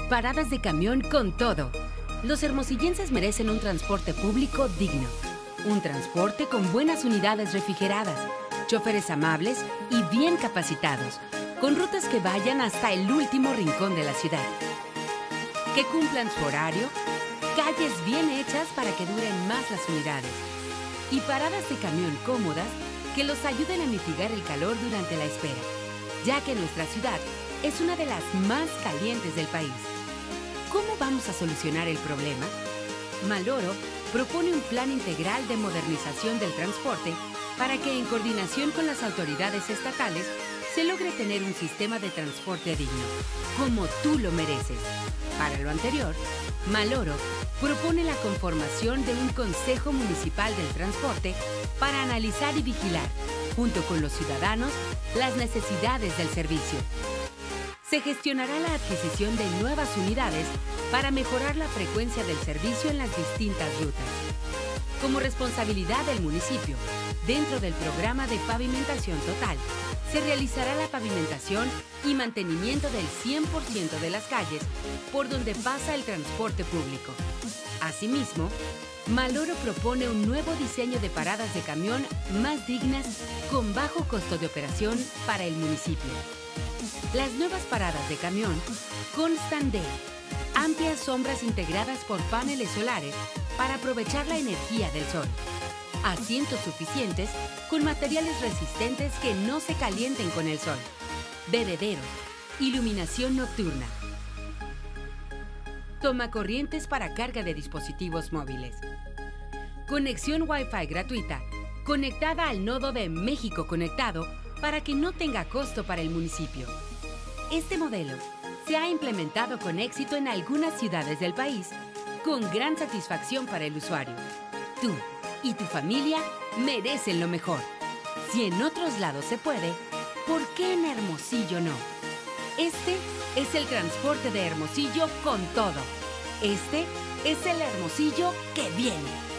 Paradas de camión con todo. Los hermosillenses merecen un transporte público digno. Un transporte con buenas unidades refrigeradas, choferes amables y bien capacitados, con rutas que vayan hasta el último rincón de la ciudad. Que cumplan su horario, calles bien hechas para que duren más las unidades y paradas de camión cómodas que los ayuden a mitigar el calor durante la espera, ya que nuestra ciudad es una de las más calientes del país. ¿Cómo vamos a solucionar el problema? Maloro propone un plan integral de modernización del transporte para que, en coordinación con las autoridades estatales, se logre tener un sistema de transporte digno, como tú lo mereces. Para lo anterior, Maloro propone la conformación de un Consejo Municipal del Transporte para analizar y vigilar, junto con los ciudadanos, las necesidades del servicio. Se gestionará la adquisición de nuevas unidades para mejorar la frecuencia del servicio en las distintas rutas. Como responsabilidad del municipio, dentro del programa de pavimentación total, se realizará la pavimentación y mantenimiento del 100% de las calles por donde pasa el transporte público. Asimismo, Maloro propone un nuevo diseño de paradas de camión más dignas con bajo costo de operación para el municipio. Las nuevas paradas de camión constan de amplias sombras integradas por paneles solares para aprovechar la energía del sol, asientos suficientes con materiales resistentes que no se calienten con el sol, bebederos, iluminación nocturna, tomacorrientes para carga de dispositivos móviles, conexión Wi-Fi gratuita conectada al nodo de México Conectado para que no tenga costo para el municipio. Este modelo se ha implementado con éxito en algunas ciudades del país, con gran satisfacción para el usuario. Tú y tu familia merecen lo mejor. Si en otros lados se puede, ¿por qué en Hermosillo no? Este es el transporte de Hermosillo con todo. Este es el Hermosillo que viene.